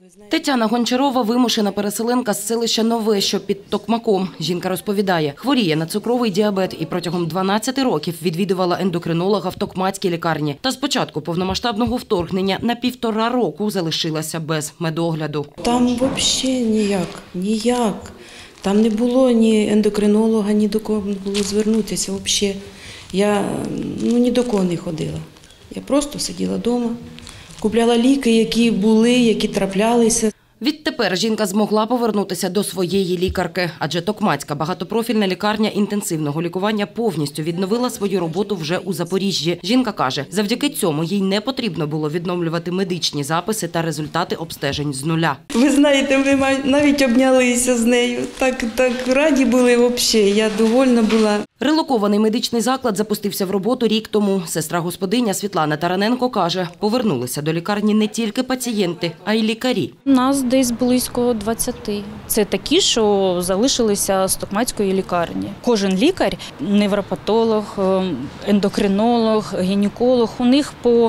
Тетяна Гончарова – вимушена переселенка з селища Нове, що під Токмаком. Жінка розповідає, хворіє на цукровий діабет і протягом 12 років відвідувала ендокринолога в Токмацькій лікарні. Та з початку повномасштабного вторгнення на 1,5 року залишилася без медогляду. Там взагалі ніяк. Там не було ні ендокринолога, ні до кого не було звернутися. Взагалі. Я ні до кого не ходила. Я просто сиділа вдома, купляла ліки, які були, які траплялися. Відтепер жінка змогла повернутися до своєї лікарки, адже Токмацька багатопрофільна лікарня інтенсивного лікування повністю відновила свою роботу вже у Запоріжжі. Жінка каже, завдяки цьому їй не потрібно було відновлювати медичні записи та результати обстежень з нуля. Ви знаєте, ми навіть обнялися з нею. Так раді були взагалі, я довольна була. Релокований медичний заклад запустився в роботу рік тому. Сестра-господиня Світлана Тараненко каже, повернулися до лікарні не тільки пацієнти, а й лікарі. Нас десь близько 20. Це такі, що залишилися з Токмацької лікарні. Кожен лікар, невропатолог, ендокринолог, гінеколог, у них по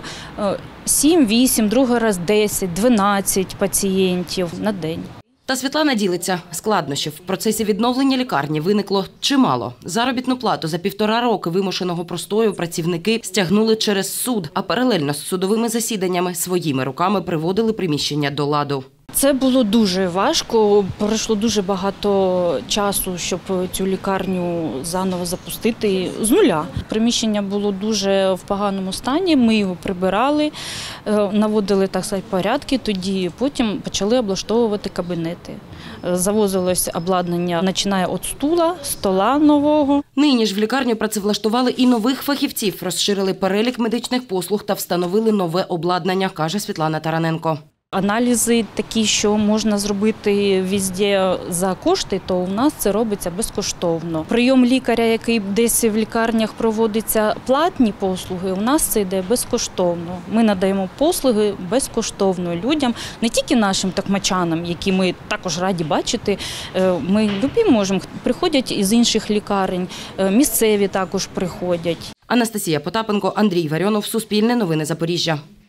7-8, другий раз 10, 12 пацієнтів на день. Та Світлана ділиться, складнощів в процесі відновлення лікарні виникло чимало. Заробітну плату за 1,5 роки вимушеного простою працівники стягнули через суд, а паралельно з судовими засіданнями своїми руками приводили приміщення до ладу. Це було дуже важко, пройшло дуже багато часу, щоб цю лікарню заново запустити з нуля. Приміщення було дуже в поганому стані, ми його прибирали, наводили, так сказати, порядки, тоді потім почали облаштовувати кабінети. Завозилось обладнання, починає від стула, стола нового. Нині ж в лікарню працевлаштували і нових фахівців, розширили перелік медичних послуг та встановили нове обладнання, каже Світлана Тараненко. Аналізи такі, що можна зробити везде за кошти, то у нас це робиться безкоштовно. Прийом лікаря, який десь в лікарнях проводиться платні послуги, у нас це йде безкоштовно. Ми надаємо послуги безкоштовно людям, не тільки нашим токмачанам, які ми також раді бачити. Ми любі можемо, приходять із інших лікарень, місцеві також приходять. Анастасія Потапенко, Андрій Варіонов, Суспільне новини Запоріжжя.